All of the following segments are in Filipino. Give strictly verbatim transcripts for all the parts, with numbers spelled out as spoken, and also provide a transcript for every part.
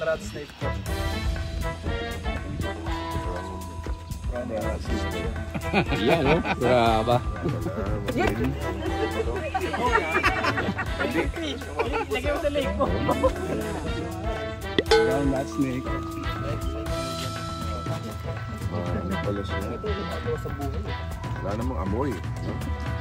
rat snake po. Brown rat snake. Yan, no? Brava. Lagyan mo sa leg mo. Brown rat snake. Ano pala siya? Wala namang amoy. No?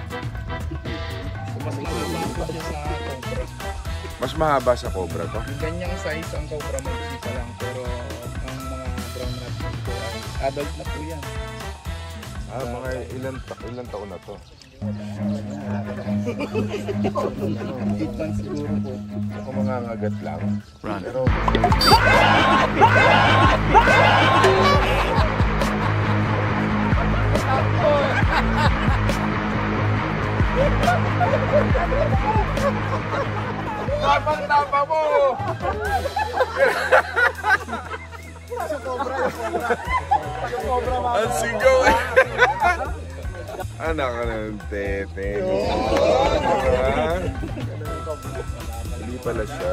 Mas mahaba po siya sa cobra. Mas mahaba sa cobra to? Yung ganyang size ang cobra may isa lang. Pero ang mga brown rat po ay adult na po yan. Ah, mga ilan, ilan taon na to? eight months siguro po. Ako mga ngagat lang. Run. Pero... Tapang-tapa mo! Yung cobra, yung cobra. Yung cobra mga. Ang sigaw eh! Anak ka ng tete. Hindi pala siya.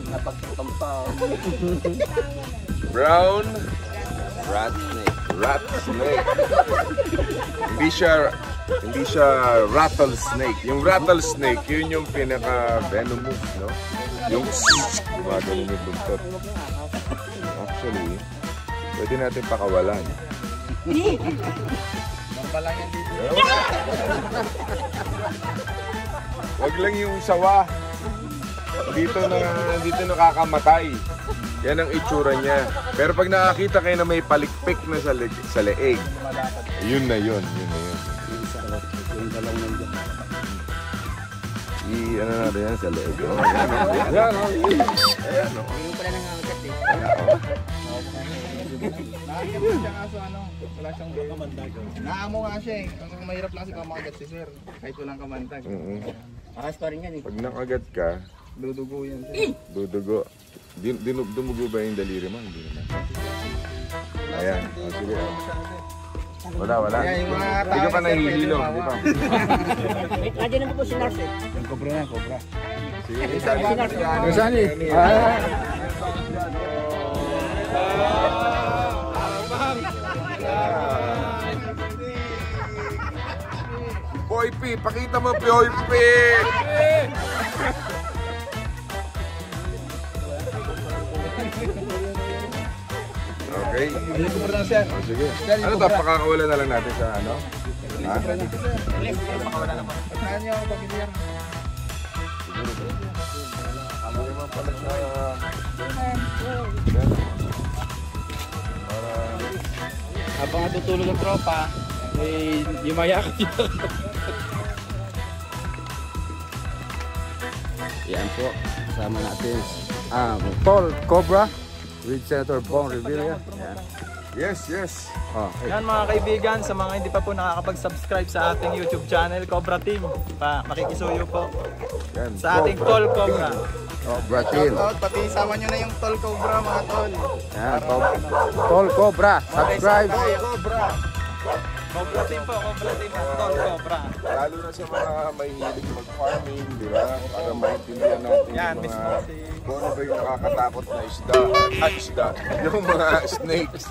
Brown Rat snake. rat snake. Hindi siya hindi siya rattlesnake. Yung rattlesnake, yun yung pinaka venomous, no? Yung gumagano yung buntot. Actually, pwede natin pakawalan. Mampalang yan dito. Wag lang yung sawa. Dito na dito nakakamatay. Yan ang itsura niya. Pero pag nakakita kayo na may palikpik na sa, le sa leeg, yun na yun, yun na yun. Yung dalawang nandiyan. I ano natin yan sa leeg. Oh, yan, yan, yan, oh. Ayan, oh. Yung pala nangangagat eh. Nakakita po siya nga sa ano, wala siyang kamandag. Naamo nga siya eh. Ang mahirap lang kasi pamakagat si sir. Kahit walang kamandag. Mm-hmm. Akas pa rin yan eh. Pag nakagat ka, Dudugo yan sir. dudugo. Din, din, dumugo ba yung daliri mo? Hindi naman. Ayan, oh, sige. Oh. Wala, wala. Ayan, yung mga Hindi ka pa tao, nahihilo, sir, di ba? Wait, nandiyan na po po si Nars eh. Yung cobra yan, cobra. Sige, Isa ba? Yung sani? Ah! Boy P, pakita mo Boy P! Okay. Hindi ko na sir. Oh, sige. Ano to? Pakakawalan na lang natin sa ano? Ha? Saan niyo ako pag-iiyak? Siguro ba? Ano naman pala sa... Para... Habang natutulog ang tropa, eh, yumaya ka dito. Yan po, kasama natin. Ah, Paul Cobra with Senator Bong Revilla. Yan. Yes, yes. Oh, hey. Yan mga kaibigan, sa mga hindi pa po nakakapag-subscribe sa ating YouTube channel, Cobra Team, pa makikisuyo po Yan. sa ating Tol Cobra. Cobra Team. Shoutout, pati sama nyo na yung Tol Cobra mga tol. Yan, Paul Cobra. Subscribe. Cobra. Cobra Team po, Cobra Team at Tol Cobra. Lalo na sa mga may hilig mag-farming, di ba? Para maintindihan natin Yan, yung mismo mga... si... Kung ano ba yung nakakatakot na isda, at isda, yung mga snakes.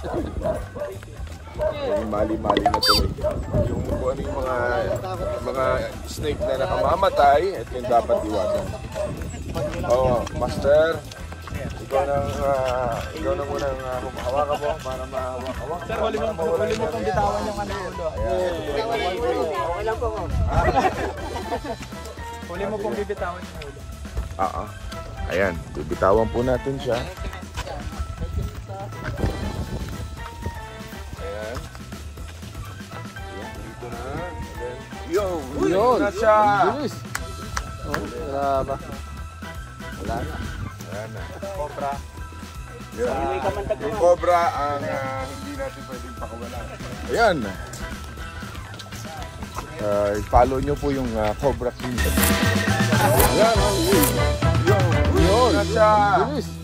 Yung mali-mali na tuloy. Yung kung ano yung mga, mga snake na nakamamatay, at yung dapat iwasan. Oo, Master, ikaw nang, uh, ikaw nang unang uh, humahawakan mo para mahawak-hawak. Sir, huli mo, huli mo pong bitawan yung ano ulo. Okay lang po ko. Huli mo pong bibitawan yung ulo. Oo. Ayan, bibitawan po natin siya. Ayan. Ayan, dito na. Ayan. Yo! Yun! Na siya! Bilis! Oh, wala ba? Wala na. Ayan na. Cobra. Yun. Yung cobra ang uh, hindi natin pwedeng pakawalan. Ayan. Uh, follow nyo po yung uh, Cobra King. Ayan, oh, yun. Yun! Yun! Na siya! Bilis!